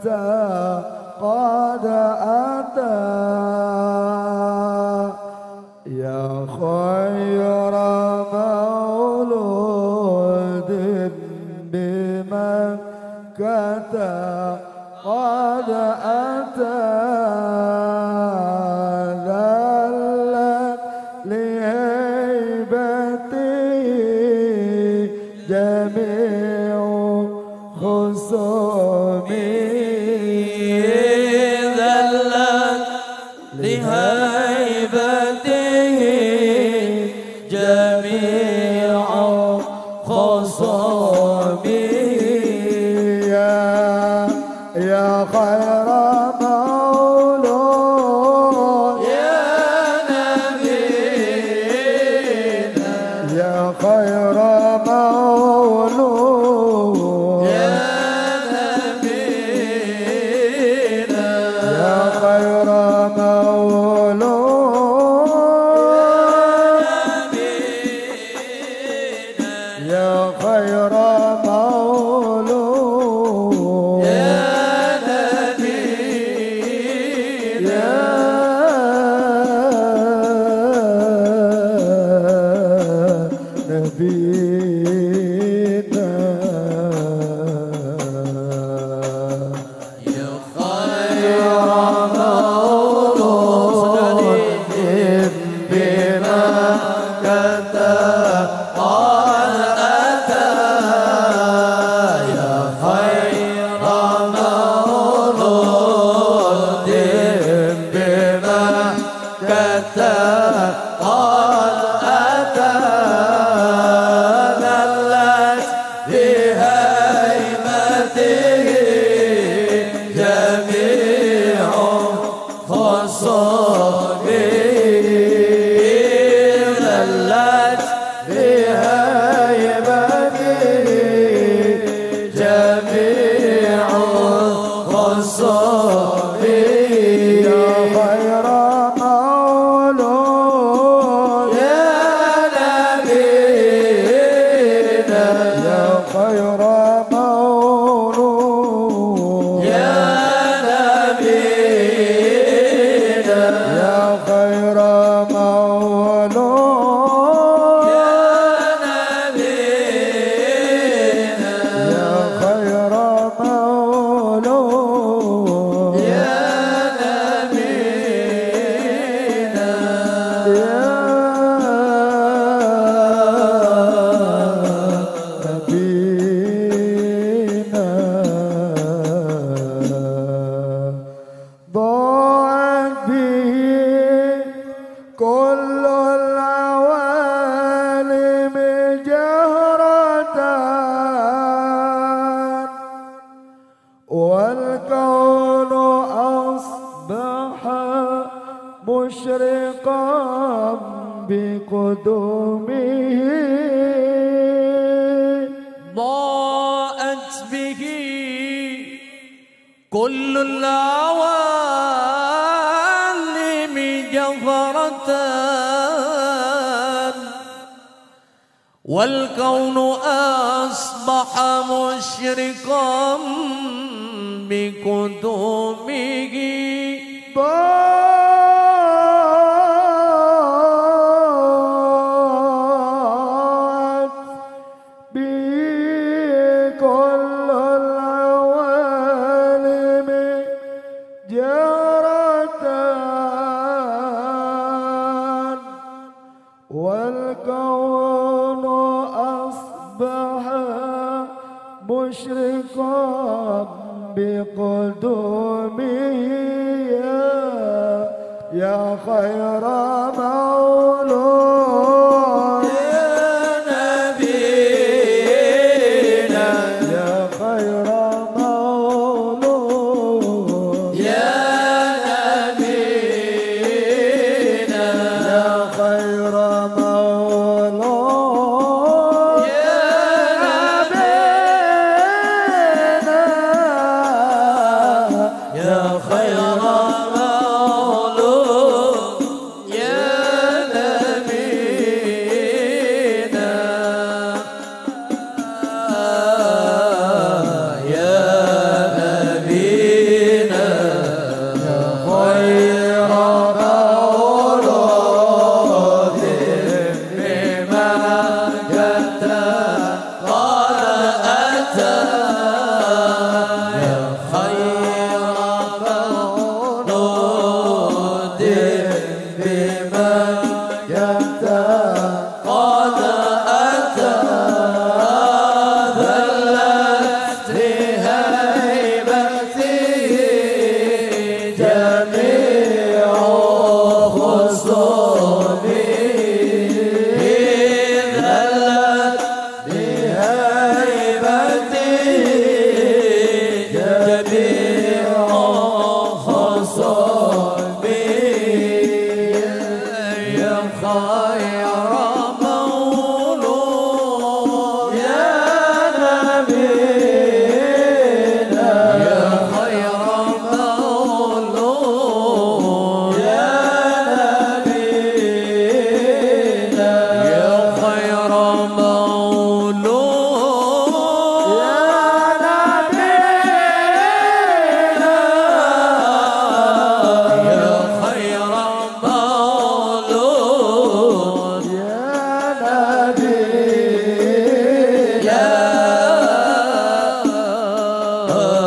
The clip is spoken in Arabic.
قد أتى يا خير مولود بمكة قد أتى ذلت لهيبته جميع خصومي ذلت لهيبته جميع خصومي يا خير مولود يا نبينا يا خير مولود يا نبينا يا خير مولود يا خير مولود والكون أصبح مشرقا بقدومه ضاءت به كل العوالم جهرة والكون أصبح مشرقا بقدومه ضاءت به كل العوالم جهرة والكون أصبح مشرقا بقدومه يا خير مولود يا نبينا يا خير مولود يا نبينا يا خير مولود يا نبينا يا خير مولود يا آه